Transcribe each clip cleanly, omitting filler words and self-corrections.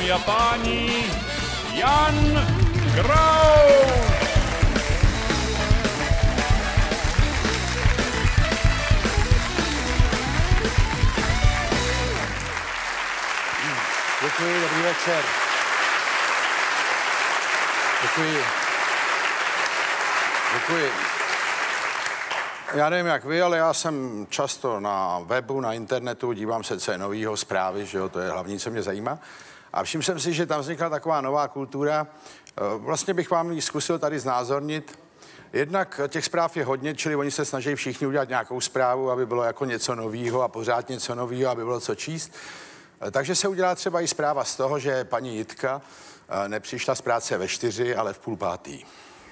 Dámy a páni, Jan Kraus! Děkuji, dobrý večer. Děkuji. Já nevím, jak vy, ale já jsem často na webu, na internetu, dívám se, co je novýho, zprávy, že jo, to je hlavní, co mě zajímá. A všiml jsem si, že tam vznikla taková nová kultura. Vlastně bych vám ji zkusil tady znázornit. Jednak těch zpráv je hodně, čili oni se snaží všichni udělat nějakou zprávu, aby bylo jako něco novýho a pořád něco novýho, aby bylo co číst. Takže se udělá třeba i zpráva z toho, že paní Jitka nepřišla z práce ve 4, ale v 4:30.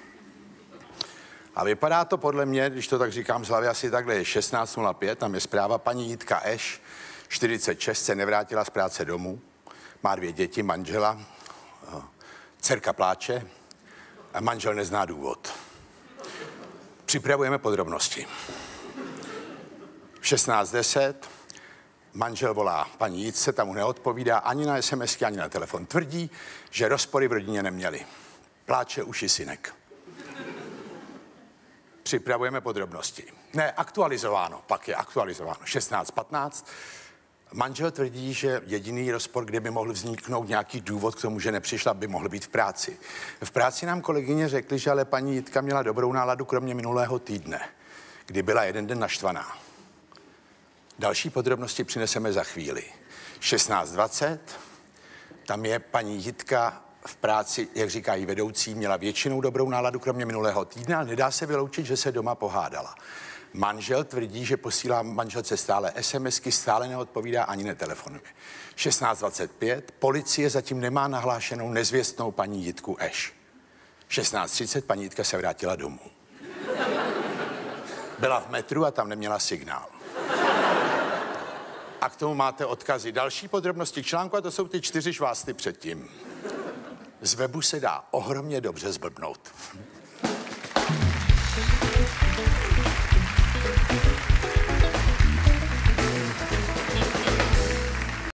A vypadá to podle mě, když to tak říkám z hlavy, asi takhle je 16:05, tam je zpráva paní Jitka Eš, 46, se nevrátila z práce domů, má 2 děti, manžela, dcerka pláče a manžel nezná důvod. Připravujeme podrobnosti. V 16:10 manžel volá paní Jitce, tam mu neodpovídá ani na SMSky, ani na telefon. Tvrdí, že rozpory v rodině neměli. Pláče uši synek. Připravujeme podrobnosti. Ne, aktualizováno, pak je aktualizováno. 16:15. Manžel tvrdí, že jediný rozpor, kde by mohl vzniknout nějaký důvod k tomu, že nepřišla, by mohl být v práci. V práci nám kolegyně řekli, že ale paní Jitka měla dobrou náladu, kromě minulého týdne, kdy byla jeden den naštvaná. Další podrobnosti přineseme za chvíli. 16:20, tam je paní Jitka v práci, jak říkají vedoucí, měla většinou dobrou náladu, kromě minulého týdne, ale nedá se vyloučit, že se doma pohádala. Manžel tvrdí, že posílá manželce stále SMSky, stále neodpovídá ani netelefonuje. 16:25, policie zatím nemá nahlášenou nezvěstnou paní Jitku Eš. 16:30, paní Jitka se vrátila domů. Byla v metru a tam neměla signál. A k tomu máte odkazy. Další podrobnosti k článku, a to jsou ty 4 švásty předtím. Z webu se dá ohromně dobře zblbnout.